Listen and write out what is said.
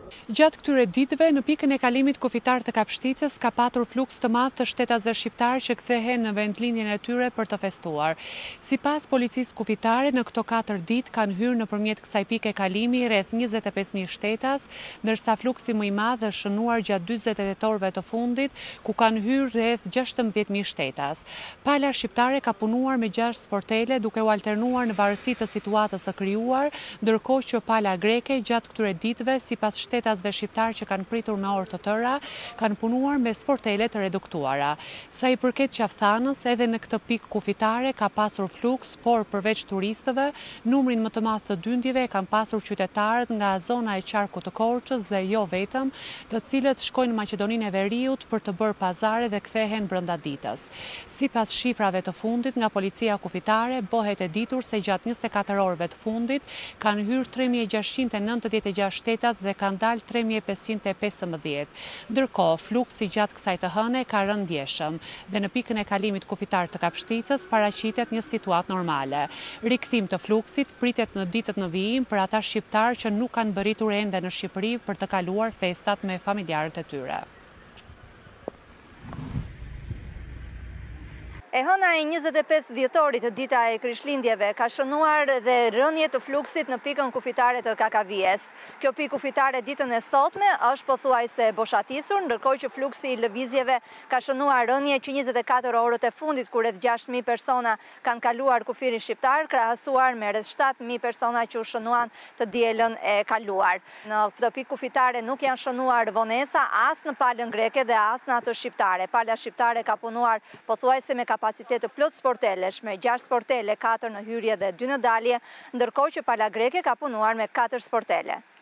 Gjatë këtyre ditëve, në pikën e kalimit kufitar të Kapshticës, ka patur fluks të madh të shtetazë shqiptar që kthehen në vendlinjen e tyre për të festuar. Sipas policisë kufitare, në këto 4 ditë kanë hyrë nëpërmjet kësaj pike kalimi rreth 25.000 shtetas, ndërsa fluksi më i madh është shënuar gjatë 48 orëve të fundit, ku kanë hyrë rreth 16.000 shtetas. Pala shqiptare ka punuar me 6 sportele, duke u alternuar në varësi të situatës së krijuar, ndërkohë që pala greke gjatë këtyre ditëve, sipas shtetazëve shqiptar që kanë pritur me orë të tëra, kanë punuar me sportele të reduktuara. Sa i përket qafthanës, edhe në këtë pikë kufitare ka pasur fluks, por përveç turistëve, numrin më të madh të dyndjeve kanë pasur qytetarët nga zona e qarkut të Korçës dhe jo vetëm, të cilët shkojnë në Maqedoninë e Veriut për të bërë pazare dhe kthehen brenda ditës. Sipas shifrave të fundit nga policia kufitare, bëhet e ditur se gjatë 24 orëve të fundit kanë hyrë 3696 shtetas dhe kanë dalë 3515. Ndërkohë, fluksi gjatë kësaj të hëne ka rënë ndjeshëm dhe në pikën e kalimit kufitar të Kapshticës paraqitet një situatë normale. Rikthim të fluksit pritet në ditët në vijim për ata shqiptar që nuk kanë bërritur ende në Shqipëri për të kaluar festat me familjarët e tyre. E hëna e 25 dhjetorit, dita e Krishtlindjeve, ka shënuar dhe rënje të fluksit në pikën kufitare të Kakavijes. Kjo pikë kufitare ditën e sotme është pothuajse boshatisur, ndërkohë që fluksi i lëvizjeve ka shënuar rënje që 24 orët e fundit, kur rreth 6.000 persona kanë kaluar kufirin shqiptar, krahasuar me rreth 7.000 persona që u shënuan të dielën e kaluar. Në këtë pikë kufitare nuk janë shënuar vonesa as në palën greke dhe as në atë shqiptare. Pala shqiptare ka punuar pothuajse me kapacitet të plot sportelesh, me 6 sportele, 4 në hyrje dhe 2 në dalje, ndërkohë që pala greke ka punuar me 4 sportele.